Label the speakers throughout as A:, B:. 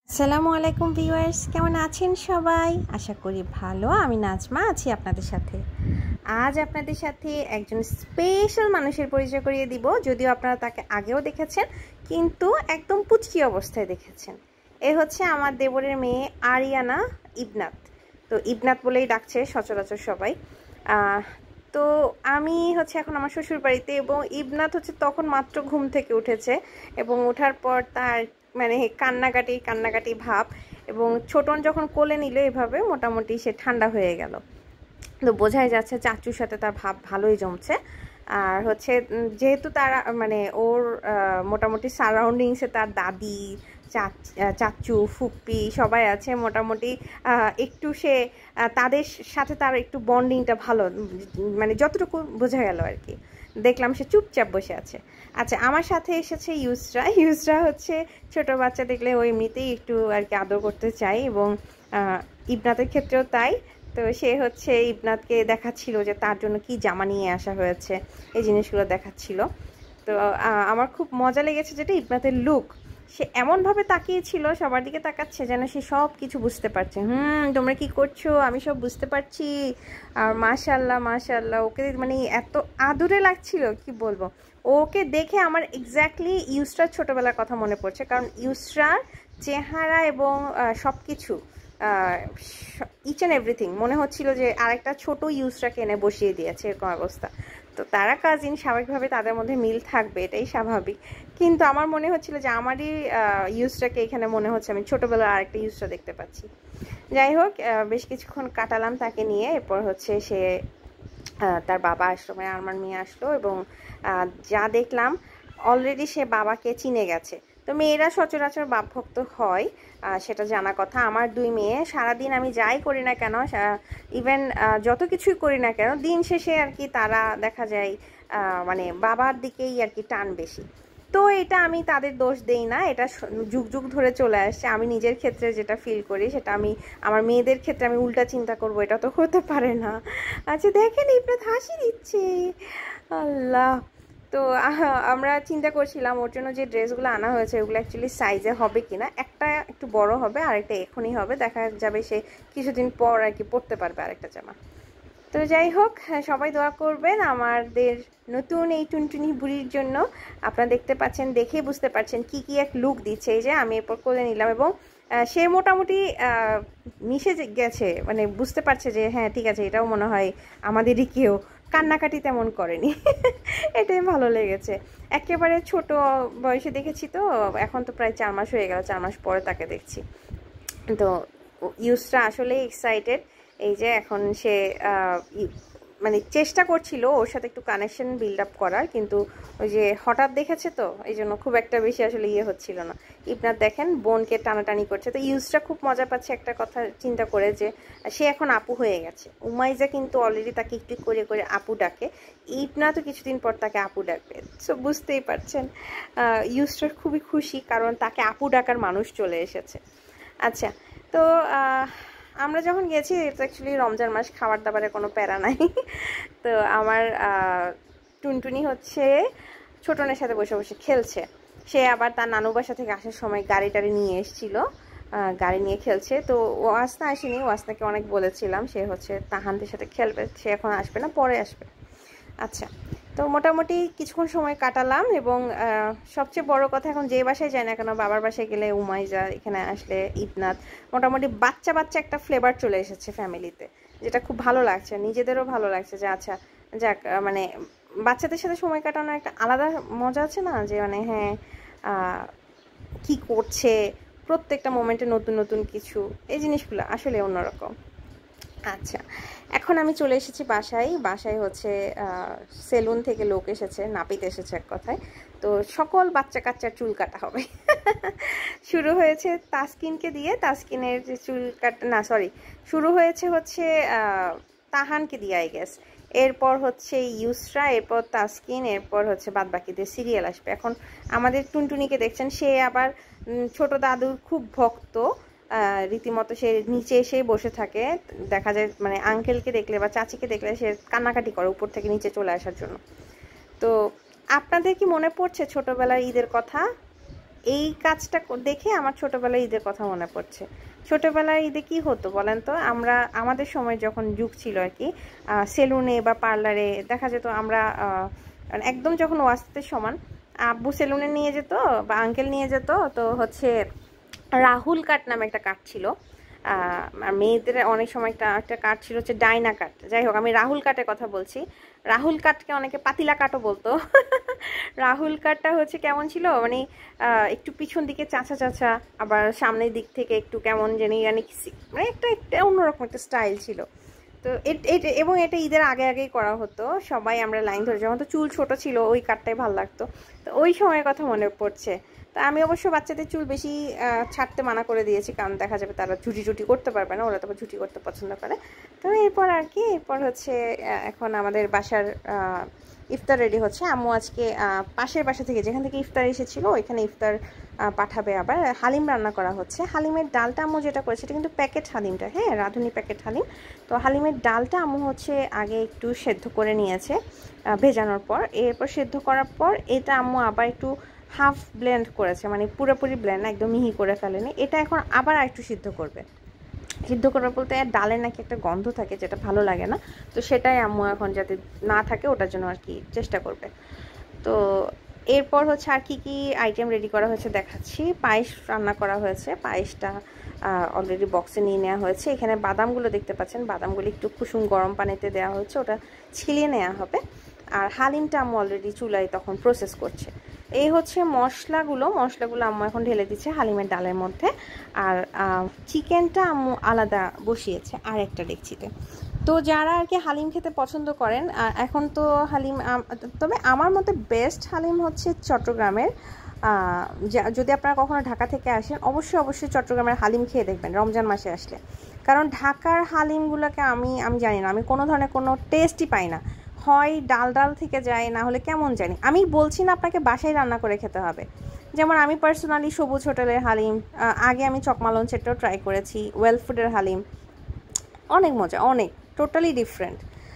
A: আসসালামু আলাইকুম ভিউয়ার্স, কেমন আছেন সবাই? আশা করি ভালো। আমি নাজমা আছি আপনাদের সাথে। আজ আপনাদের সাথে একজন স্পেশাল মানুষের পরিচয় করিয়ে দিব। যদিও আপনারা তাকে আগেও দেখেছেন, কিন্তু একদম পুচকি অবস্থায় দেখেছেন। এ হচ্ছে আমার দেবরের মেয়ে আরিয়ানা ইবনাত। তো ইবনাত বলেই ডাকছে সচরাচর সবাই। তো আমি হচ্ছে এখন আমার শ্বশুর বাড়িতে, এবং ইবনাত হচ্ছে তখন মাত্র ঘুম থেকে উঠেছে, এবং ওঠার পর তার মানে কান্নাকাটি ভাব, এবং ছোটন যখন কোলে নিল এভাবে মোটামুটি সে ঠান্ডা হয়ে গেল। তো বোঝাই যাচ্ছে চাচুর সাথে তার ভাব ভালোই জমছে। আর হচ্ছে যেহেতু তারা মানে ওর মোটামুটি সারাউন্ডিংসে তার দাদি, চাচু, ফুপ্পি সবাই আছে মোটামুটি। একটু সে তাদের সাথে তার একটু বন্ডিংটা ভালো, মানে যতটুকু বোঝা গেল আর কি। দেখলাম সে চুপচাপ বসে আছে। আচ্ছা, আমার সাথে এসেছে ইউসরা। ইউসরা হচ্ছে ছোট বাচ্চা দেখলে ও এমনিতেই একটু আর কি আদর করতে চাই, এবং ইবনাতের ক্ষেত্রেও তাই। তো সে হচ্ছে ইবনাতকে দেখাচ্ছিল যে তার জন্য কি জামা নিয়ে আসা হয়েছে, এই জিনিসগুলো দেখাচ্ছিল। তো আমার খুব মজা লেগেছে যেটা ইবনাতের লুক। সে এমনভাবে তাকিয়েছিল, সবার দিকে তাকাচ্ছে যেন সে সব কিছু বুঝতে পারছে। তোমরা কি করছো আমি সব বুঝতে পারছি। আর মাশাল্লাহ মাশাল্লাহ, ওকে মানে এত আদুরে লাগছিল কি বলবো। ওকে দেখে আমার এক্স্যাক্টলি ইউসরার ছোটবেলার কথা মনে পড়ছে, কারণ ইউসরার চেহারা এবং সব কিছু ইচ অ্যান্ড এভরিথিং মনে হচ্ছিল যে আরেকটা ছোট ইউসরাকে এনে বসিয়ে দিয়েছে, এরকম অবস্থা। তো তারা কাজিন, স্বাভাবিকভাবে তাদের মধ্যে মিল থাকবে, এটাই স্বাভাবিক। কিন্তু আমার মনে হচ্ছিল যে আমারই ইউসরাকে এখানে মনে হচ্ছে আমি ছোটোবেলার আরেকটা ইউসরা দেখতে পাচ্ছি। যাই হোক, বেশ কিছুক্ষণ কাটালাম তাকে নিয়ে। এরপর হচ্ছে সে তার বাবা আসলো, মানে আমার মেয়ে আসলো, এবং যা দেখলাম অলরেডি সে বাবাকে চিনে গেছে। তো মেয়েরা সচরাচর বাপ ভক্ত হয়, সেটা জানা কথা। আমার দুই মেয়ে সারাদিন আমি যাই করি না কেন, ইভেন যত কিছুই করি না কেন, দিন শেষে আর কি তারা দেখা যায় মানে বাবার দিকেই আর কি টান বেশি। তো এটা আমি তাদের দোষ দেই না, এটা যুগ যুগ ধরে চলে আসছে। আমি নিজের ক্ষেত্রে যেটা ফিল করি সেটা আমি আমার মেয়েদের ক্ষেত্রে আমি উল্টা চিন্তা করব, এটা তো হতে পারে না। আচ্ছা দেখেন, ইবনাত হাসি দিচ্ছে, আল্লাহ। তো আমরা চিন্তা করছিলাম ওর জন্য যে ড্রেসগুলো আনা হয়েছে ওগুলো অ্যাকচুয়ালি সাইজে হবে কিনা। একটা একটু বড় হবে আর একটা এখনই হবে, দেখা যাবে সে কিছুদিন পর আর কি পরতে পারবে আরেকটা জামা। তো যাই হোক, সবাই দোয়া করবেন আমাদের নতুন এই টুনটুনি বুড়ির জন্য। আপনারা দেখতে পাচ্ছেন, দেখেই বুঝতে পারছেন কি কি এক লুক দিচ্ছে। এই যে আমি এরপর কোলে নিলাম, এবং সে মোটামুটি মিশে গেছে, মানে বুঝতে পারছে যে হ্যাঁ ঠিক আছে, এটাও মনে হয় আমাদেরই কেউ। কান্নাকাটি তেমন করেনি। এটাই ভালো লেগেছে। একেবারে ছোট বয়সে দেখেছি, তো এখন তো প্রায় 4 মাস হয়ে গেল, 4 মাস পরে তাকে দেখছি। তো ইউসরা আসলেই এক্সাইটেড। এই যে এখন সে মানে চেষ্টা করছিল ওর সাথে একটু কানেকশন বিল্ড আপ করার, কিন্তু ওই যে হঠাৎ দেখেছে তো এই জন্য খুব একটা বেশি আসলে হচ্ছিল না। ইবনাত দেখেন বোনকে টানাটানি করছে। তো ইউসরা খুব মজা পাচ্ছে একটা কথা চিন্তা করে, যে সে এখন আপু হয়ে গেছে। উমাইজা কিন্তু অলরেডি তাকে একটু করে করে আপু ডাকে, ইবনাত তো কিছুদিন পর তাকে আপু ডাকবে। সো বুঝতেই পারছেন ইউসরা খুবই খুশি, কারণ তাকে আপু ডাকার মানুষ চলে এসেছে। আচ্ছা, তো আমরা যখন গেছি, এটা অ্যাকচুয়ালি রমজান মাস, খাবার দাবারের কোনো প্যারা নাই। তো আমার টুনটুনি হচ্ছে ছোটনের সাথে বসে বসে খেলছে। সে আবার তার নানু বাসা থেকে আসার সময় গাড়ি টাড়ি নিয়ে এসেছিল, গাড়ি নিয়ে খেলছে। তো ওয়াসনা আসেনি, ওয়াসনাকে অনেক বলেছিলাম সে হচ্ছে তাহানদের সাথে খেলবে, সে এখন আসবে না, পরে আসবে। আচ্ছা, তো মোটামুটি কিছুক্ষণ সময় কাটালাম, এবং সবচেয়ে বড় কথা, এখন যে বাসায় যায় না কেন, বাবার বাসায় গেলে উমাইজা, এখানে আসলে ইবনাত, মোটামুটি বাচ্চা বাচ্চা একটা ফ্লেভার চলে এসেছে ফ্যামিলিতে, যেটা খুব ভালো লাগছে, নিজেদেরও ভালো লাগছে যে আচ্ছা যাক, মানে বাচ্চাদের সাথে সময় কাটানোর একটা আলাদা মজা আছে না, যে মানে হ্যাঁ কি করছে, প্রত্যেকটা মোমেন্টে নতুন নতুন কিছু, এই জিনিসগুলো আসলে অন্যরকম। আচ্ছা, এখন আমি চলে এসেছি বাসায়। বাসায় হচ্ছে সেলুন থেকে লোক এসেছে, নাপিত এসেছে এক কথায়। তো সকল বাচ্চা কাচ্চার চুল কাটা হবে। শুরু হয়েছে তাসকিনকে দিয়ে, তাসকিনের যে চুল কাটা, না সরি, শুরু হয়েছে হচ্ছে তাহানকে দিয়ে আই গেস। এরপর হচ্ছে ইউসরা, এরপর তাসকিন, এরপর হচ্ছে বাদবাকিদের সিরিয়াল আসবে। এখন আমাদের টুনটুনিকে দেখছেন, সে আবার ছোট দাদুর খুব ভক্ত, রীতিমতো সে নিচে এসেই বসে থাকে। দেখা যায় মানে আঙ্কেলকে দেখলে বা চাচিকে দেখলে সে কান্নাকাটি করে উপর থেকে নিচে চলে আসার জন্য। তো আপনাদের কি মনে পড়ছে ছোটবেলার ঈদের কথা? এই কাজটা দেখে আমার ছোটোবেলায় ঈদের কথা মনে পড়ছে। ছোটোবেলায় ঈদে কি হতো বলেন তো, আমরা আমাদের সময় যখন যুগ ছিল আর কি, সেলুনে বা পার্লারে দেখা যেত আমরা একদম যখন ওয়াস্তের সমান আব্বু সেলুনে নিয়ে যেত বা আঙ্কেল নিয়ে যেত, তো হচ্ছে রাহুল কাট নামে একটা কাট ছিল, মেয়েদের অনেক সময় একটা কাট ছিল হচ্ছে ডাইনা কাট। যাই হোক, আমি রাহুল কাটের কথা বলছি। রাহুল কাটকে অনেকে পাতিলা কাটও বলতো। রাহুল কাটটা হচ্ছে কেমন ছিল, মানে একটু পিছন দিকে চাচা চাচা, আবার সামনের দিক থেকে একটু কেমন জানি মানে একটা অন্যরকম একটা স্টাইল ছিল। তো এবং এটা ঈদের আগে আগেই করা হতো, সবাই আমরা লাইন ধরে, যখন তো চুল ছোট ছিল ওই কাটটাই ভালো লাগতো। তো ওই সময়ের কথা মনে পড়ছে। তো আমি অবশ্য বাচ্চাদের চুল বেশি ছাড়তে মানা করে দিয়েছি, কারণ দেখা যাবে তারা ঝুটি করতে পারবে না, ওরা তো ঝুটি করতে পছন্দ করে। তো এরপর আর কি, এরপর হচ্ছে এখন আমাদের বাসার ইফতার রেডি হচ্ছে। আম্মু আজকে পাশের বাসা থেকে, যেখান থেকে ইফতার এসেছিলো ওইখানে ইফতার পাঠাবে। আবার হালিম রান্না করা হচ্ছে। হালিমের ডালটা আম্মু যেটা করেছে এটা কিন্তু প্যাকেট হালিমটা, হ্যাঁ, রাঁধুনি প্যাকেট হালিম। তো হালিমের ডালটা আম্মু হচ্ছে আগে একটু সেদ্ধ করে নিয়েছে ভেজানোর পর। এরপর সেদ্ধ করার পর এটা আম্মু আবার একটু হাফ ব্লেন্ড করেছে, মানে পুরোপুরি ব্লেন্ড, একদম মিহি করে ফেলেনি। এটা এখন আবার একটু সিদ্ধ করবে। সিদ্ধ করার বলতে ডালের নাকি একটা গন্ধ থাকে যেটা ভালো লাগে না, তো সেটাই আম্মু এখন যাতে না থাকে ওটার জন্য আর কি চেষ্টা করবে। তো এরপর হচ্ছে আর কি কি আইটেম রেডি করা হয়েছে দেখাচ্ছি। পায়েস রান্না করা হয়েছে, পায়েসটা অলরেডি বক্সে নিয়ে নেওয়া হয়েছে। এখানে বাদামগুলো দেখতে পাচ্ছেন, বাদামগুলো একটু কুসুম গরম পানিতে দেওয়া হচ্ছে, ওটা ছিলিয়ে নেওয়া হবে। আর হালিমটা আম্মু অলরেডি চুলায় তখন প্রসেস করছে। এই হচ্ছে মশলাগুলো আম্মু এখন ঢেলে দিচ্ছে হালিমের ডালের মধ্যে। আর চিকেনটা আম্মু আলাদা বসিয়েছে আর একটা ডেকচিতে। তো যারা আর কি হালিম খেতে পছন্দ করেন, এখন তো হালিম, তবে আমার মতে বেস্ট হালিম হচ্ছে চট্টগ্রামের। যদি আপনারা কখনো ঢাকা থেকে আসেন, অবশ্যই চট্টগ্রামের হালিম খেয়ে দেখবেন রমজান মাসে আসলে। কারণ ঢাকার হালিমগুলোকে আমি জানি না, আমি কোনো ধরনের কোনো টেস্টই পাই না, হয় ডাল থেকে যায়, না হলে কেমন জানি। আমি বলছি না আপনাকে বাসায় রান্না করে খেতে হবে। যেমন আমি পার্সোনালি সবুজ হোটেলের হালিম, আগে আমি চকমা লঞ্চেরটাও ট্রাই করেছি, ওয়েল ফুডের হালিম, অনেক মজা, অনেক টোটালি ডিফারেন্ট।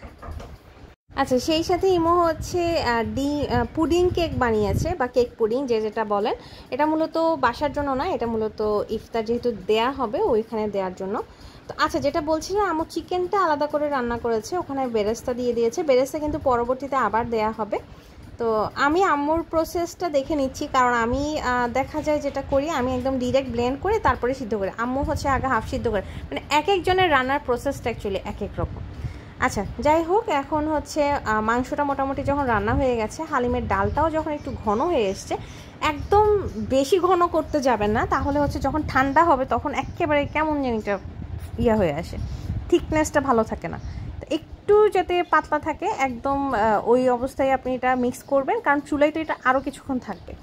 A: আচ্ছা, সেই সাথে ইমো হচ্ছে পুডিং কেক বানিয়েছে, বা কেক পুডিং যেটা বলেন। এটা মূলত বাসার জন্য না, এটা মূলত ইফতার যেহেতু দেয়া হবে ওইখানে দেওয়ার জন্য। তো আচ্ছা, যেটা বলছিলাম, আম্মু চিকেনটা আলাদা করে রান্না করেছে, ওখানে বেরেস্তা দিয়ে দিয়েছে। বেরেস্তা কিন্তু পরবর্তীতে আবার দেয়া হবে। তো আমি আম্মুর প্রসেসটা দেখে নিচ্ছি, কারণ আমি দেখা যায় যেটা করি, আমি একদম ডিরেক্ট ব্লেন্ড করে তারপরে সিদ্ধ করি। আম্মু হচ্ছে আগে হাফ সিদ্ধ করে, মানে এক একজনের রান্নার প্রসেসটা অ্যাকচুয়ালি এক এক রকম। আচ্ছা, যাই হোক, এখন হচ্ছে মাংসটা মোটামুটি যখন রান্না হয়ে গেছে, হালিমের ডালটাও যখন একটু ঘন হয়ে এসছে, একদম বেশি ঘন করতে যাবেন না, তাহলে হচ্ছে যখন ঠান্ডা হবে তখন একেবারে কেমন জানিটা ইয়া হয়ে আসে, থিকনেসটা ভালো থাকে না। তো একটু যাতে পাতলা থাকে একদম, ওই অবস্থায় আপনি এটা মিক্স করবেন, কারণ চুলায় তো এটা আরও কিছুক্ষণ থাকবে।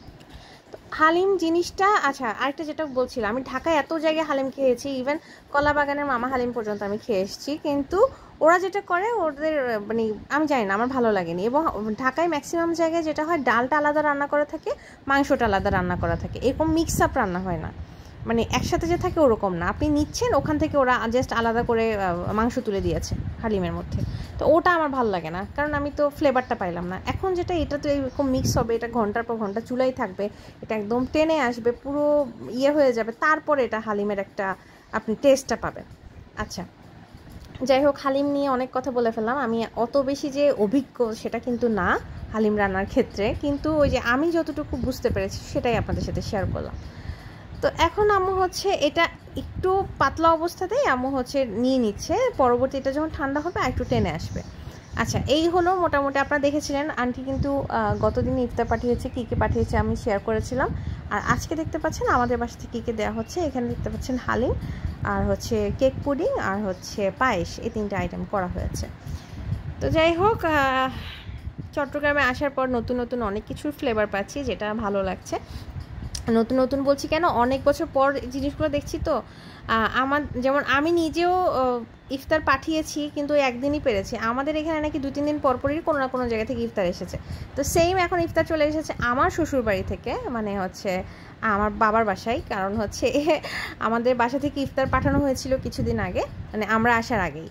A: হালিম জিনিসটা, আচ্ছা আরেকটা যেটা বলছিলাম, আমি ঢাকায় এত জায়গায় হালিম খেয়েছি, ইভেন কলাবাগানের মামা হালিম পর্যন্ত আমি খেয়ে এসেছি, কিন্তু ওরা যেটা করে ওদের মানে আমি জানি না, আমার ভালো লাগেনি। এবং ঢাকায় ম্যাক্সিমাম জায়গায় যেটা হয়, ডালটা আলাদা রান্না করা থাকে, মাংসটা আলাদা রান্না করা থাকে, এরকম মিক্স আপ রান্না হয় না, মানে একসাথে যে থাকে ওরকম না। আপনি নিচ্ছেন ওখান থেকে ওরা জাস্ট আলাদা করে মাংস তুলে দিয়েছে হালিমের মধ্যে, তো ওটা আমার ভালো লাগে না, কারণ আমি তো ফ্লেভারটা পাইলাম না। এখন যেটা, এটা তো এরকম মিক্স হবে, এটা ঘন্টার পর ঘন্টা চুলাই থাকবে, এটা একদম টেনে আসবে, পুরো ইয়ে হয়ে যাবে, তারপরে এটা হালিমের একটা আপনি টেস্টটা পাবেন। আচ্ছা, যাই হোক, হালিম নিয়ে অনেক কথা বলে ফেললাম। আমি অত বেশি যে অভিজ্ঞ সেটা কিন্তু না হালিম রান্নার ক্ষেত্রে, কিন্তু ওই যে আমি যতটুকু বুঝতে পেরেছি সেটাই আপনাদের সাথে শেয়ার করলাম। তো এখন আম্মু হচ্ছে এটা একটু পাতলা অবস্থাতেই আম্মু হচ্ছে নিয়ে নিচ্ছে, পরবর্তী এটা যখন ঠান্ডা হবে আর একটু টেনে আসবে। আচ্ছা, এই হলো মোটামুটি। আপনারা দেখেছিলেন আন্টি কিন্তু গতদিন ইফতার পাঠিয়েছে, কী কী পাঠিয়েছে আমি শেয়ার করেছিলাম। আর আজকে দেখতে পাচ্ছেন আমাদের বাসা থেকে কী কী দেওয়া হচ্ছে। এখানে দেখতে পাচ্ছেন হালিম, আর হচ্ছে কেক পুডিং, আর হচ্ছে পায়েস, এই তিনটা আইটেম করা হয়েছে। তো যাই হোক, চট্টগ্রামে আসার পর নতুন নতুন অনেক কিছুর ফ্লেভার পাচ্ছি, যেটা ভালো লাগছে। নতুন নতুন বলছি কেন, অনেক বছর পর জিনিসগুলো দেখছি। তো আমার যেমন আমি নিজেও ইফতার পাঠিয়েছি, কিন্তু একদিনই পেরেছি। আমাদের এখানে নাকি 2-3 দিন পরপরই কোনো না কোনো জায়গা থেকে ইফতার এসেছে। তো সেম এখন ইফতার চলে এসেছে আমার শ্বশুর বাড়ি থেকে, মানে হচ্ছে আমার বাবার বাসায়। কারণ হচ্ছে আমাদের বাসা থেকে ইফতার পাঠানো হয়েছিল কিছুদিন আগে, মানে আমরা আসার আগেই।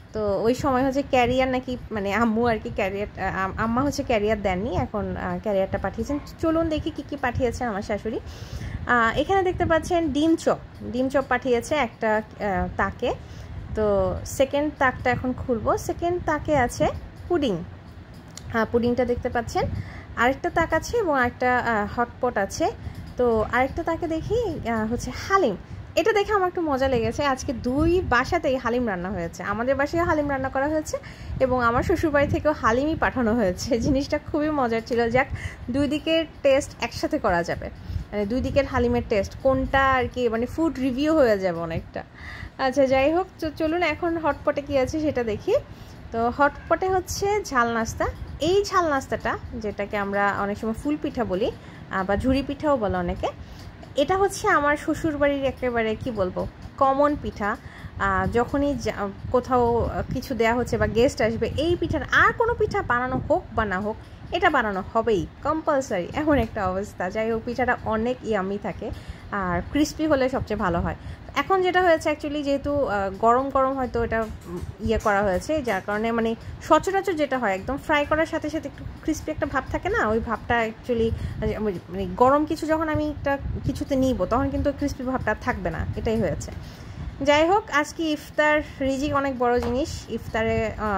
A: তো ওই সময় হচ্ছে ক্যারিয়ার নাকি মানে আম্মু আর কি ক্যারিয়ার আম্মা হচ্ছে ক্যারিয়ার দেননি, এখন ক্যারিয়ারটা পাঠিয়েছেন। চলুন দেখি কী কী পাঠিয়েছেন আমার শাশুড়ি। এখানে দেখতে পাচ্ছেন ডিম চপ পাঠিয়েছে একটা তাকে। তো সেকেন্ড তাকটা এখন খুলবো। সেকেন্ড তাকে আছে পুডিং, পুডিংটা দেখতে পাচ্ছেন। আরেকটা তাক আছে এবং আরেকটা হটপট আছে। তো আরেকটা তাকে দেখি হচ্ছে হালিম। এটা দেখে আমার একটু মজা লেগেছে, আজকে দুই বাসাতেই হালিম রান্না হয়েছে। আমাদের বাসায় হালিম রান্না করা হয়েছে এবং আমার শ্বশুরবাড়ি থেকেও হালিমই পাঠানো হয়েছে। জিনিসটা খুবই মজার ছিল। যাক, দুই দিকের টেস্ট একসাথে করা যাবে, মানে দুই দিকের হালিমের টেস্ট কোনটা আর কি, মানে ফুড রিভিউ হয়ে যাবে অনেকটা। আচ্ছা যাই হোক, চলুন এখন হটপটে কী আছে সেটা দেখি। তো হটপটে হচ্ছে ঝাল নাস্তা। এই ঝাল নাস্তাটা যেটাকে আমরা অনেক সময় ফুল পিঠা বলি বা ঝুরি পিঠাও বলে অনেকে, এটা হচ্ছে আমার শ্বশুরবাড়ির একেবারে কি বলবো কমন পিঠা। যখনই কোথাও কিছু দেয়া হচ্ছে বা গেস্ট আসবে, এই পিঠার আর কোনো পিঠা বানানো হোক বা না হোক, এটা বানানো হবেই কম্পালসারি, এমন একটা অবস্থা। যাই হোক, পিঠাটা অনেক ইয়ামি থাকে আর ক্রিস্পি হলে সবচেয়ে ভালো হয়। এখন যেটা হয়েছে অ্যাকচুয়ালি যেহেতু গরম গরম হয়তো এটা ইয়ে করা হয়েছে, যার কারণে মানে সচরাচর যেটা হয় একদম ফ্রাই করার সাথে সাথে একটু ক্রিস্পি একটা ভাব থাকে না, ওই ভাবটা অ্যাকচুয়ালি মানে গরম কিছু যখন আমি একটা কিছুতে নিব তখন কিন্তু ক্রিস্পি ভাবটা থাকবে না, এটাই হয়েছে। যাই হোক, আজকে ইফতার রিজিক অনেক বড় জিনিস। ইফতারে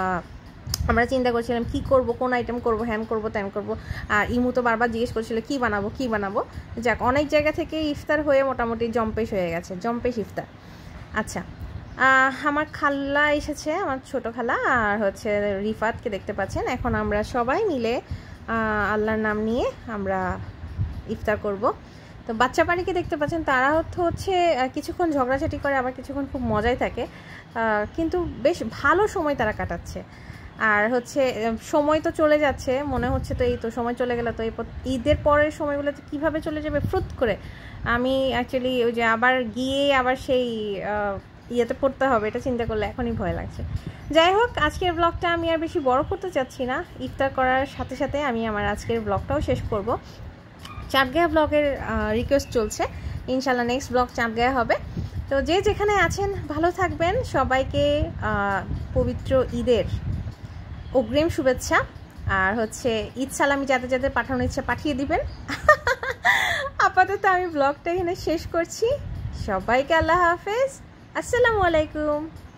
A: আমরা চিন্তা করছিলাম কি করব, কোন আইটেম করব, হ্যান করব ত্যান করব। আর ইমু তো বারবার জিজ্ঞেস করছিল কি বানাবো। যাক, অনেক জায়গা থেকে ইফতার হয়ে মোটামুটি জম্পেশ হয়ে গেছে, জম্পেশ ইফতার। আচ্ছা, আমার খালা এসেছে, আমার ছোট খালা আর হচ্ছে রিফাতকে দেখতে পাচ্ছেন। এখন আমরা সবাই মিলে আল্লাহর নাম নিয়ে আমরা ইফতার করব। তো বাচ্চা বাড়িকে দেখতে পাচ্ছেন, তারা হচ্ছে কিছুক্ষণ ঝগড়াঝাটি করে, আবার কিছুক্ষণ খুব মজাই থাকে, কিন্তু বেশ ভালো সময় তারা কাটাচ্ছে। আর হচ্ছে সময় তো চলে যাচ্ছে, মনে হচ্ছে তো এই তো সময় চলে গেল, তো এই ঈদের পরের সময়গুলো তো কীভাবে চলে যাবে ফ্রুত করে। আমি অ্যাকচুয়ালি ওই যে আবার গিয়ে আবার সেই ইয়েতে পড়তে হবে, এটা চিন্তা করলে এখনই ভয় লাগছে। যাই হোক, আজকের ব্লগটা আমি আর বেশি বড় করতে চাচ্ছি না। ইফতার করার সাথে সাথে আমি আমার আজকের ব্লগটাও শেষ করব। চাঁদগাঁয়া ব্লগের রিকোয়েস্ট চলছে, ইনশাল্লাহ নেক্সট ব্লগ চাঁদগাঁয়া হবে। তো যে যেখানে আছেন ভালো থাকবেন, সবাইকে পবিত্র ঈদের অগ্রিম শুভেচ্ছা। আর হচ্ছে ঈদ সালামি যাদের পাঠানোর ইচ্ছা পাঠিয়ে দিবেন। আপাতত আমি ব্লগটা এখানে শেষ করছি। সবাইকে আল্লাহ হাফেজ, আসসালামু আলাইকুম।